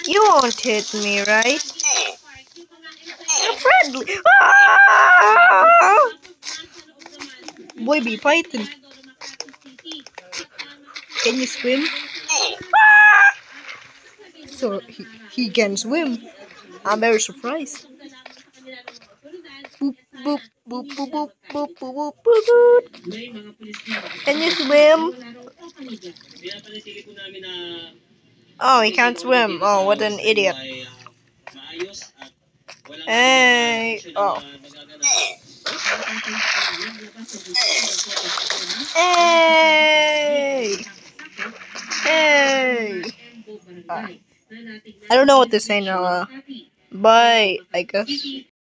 You won't hit me, right? You're friendly. Ah! Boy, be python. Can you swim? So he can swim. I'm very surprised. Boop, boop, boop, boop, boop, boop, boop, boop, boop. Can you swim? Oh, he can't swim. Oh, what an idiot. Hey. Oh. Hey. Hey. Ah. I don't know what to say now. Bye, I guess.